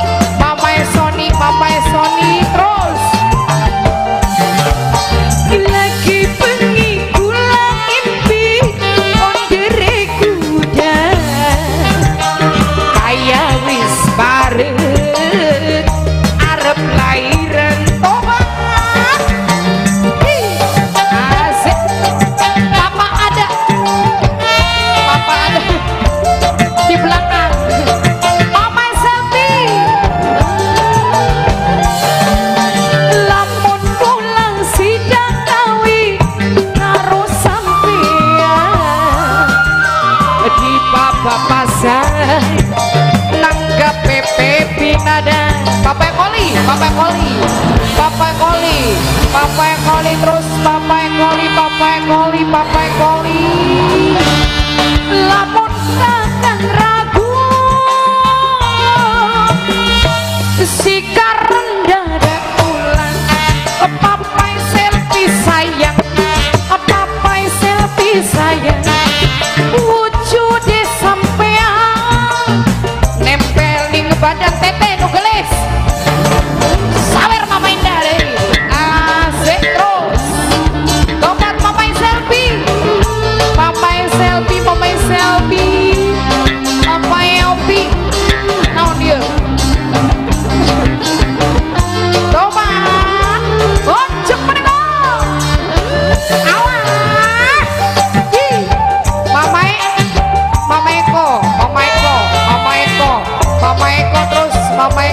Mama Sony terus lagi bengi kula impi ondere kuda kaya wis bareng arep lairan tobat asik papa ada di belakang Mama Selfie lamun pulang sidang kawi karo sampean di papa pasar nanggap PP pinada Papa Koli terus Papa Koli lamun kakang ragu sikar rendah dan pulang Papa Selfie sayang wujud sampean nempel ning badan tete nu gelis sawer Mama Indah deh asik terus tobat Mama Selfie Papa Yopi naon dia tobat oncek meniko awas Mama Eko terus Mama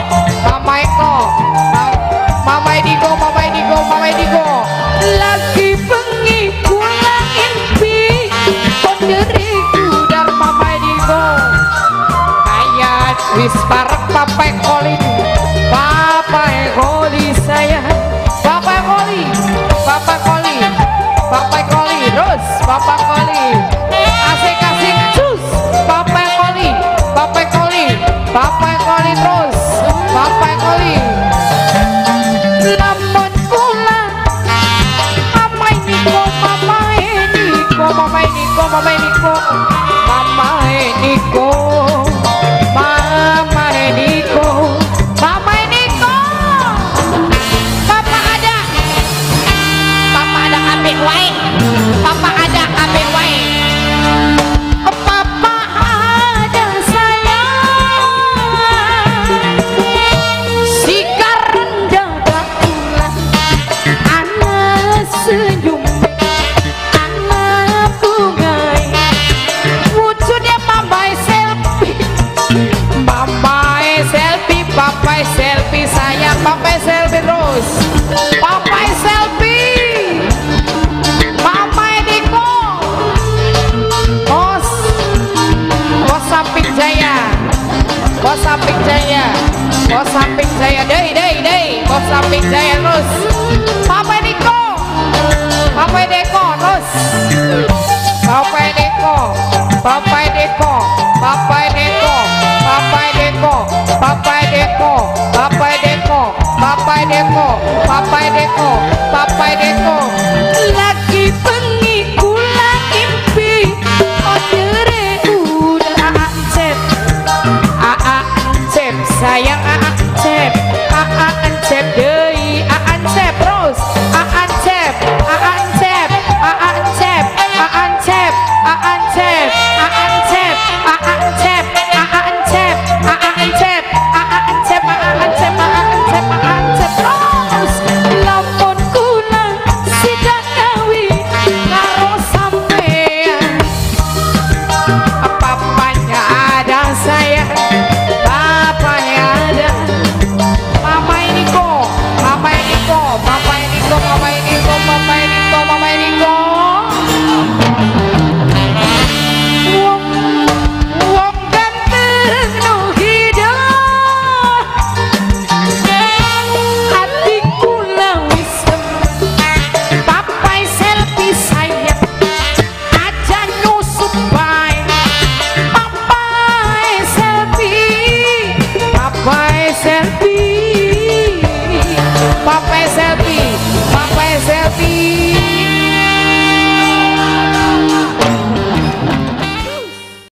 Edigo lagi bengi kula impi ondere kudar Mama Edigo kayak wis parek Papa Koli saya Papa Koli terus Papa Koli asik cus Papa Koli terus Papa Koli lamun kula Mama Eniko Papa ada kabeh wae Papa ada kabeh wae Papa ada sayang sikar rendah pulang anak senyum anak bungai wujudnya Mama Selfie Papa Selfie sayang Papa Selfie terus Papa Selfie Mama Ediko Bos Samping Jaya Bos Samping Jaya deh Bos Samping Jaya terus Papa Ediko terus Papa Edeko lagi bengi kula impi ondere udah Ancep sayang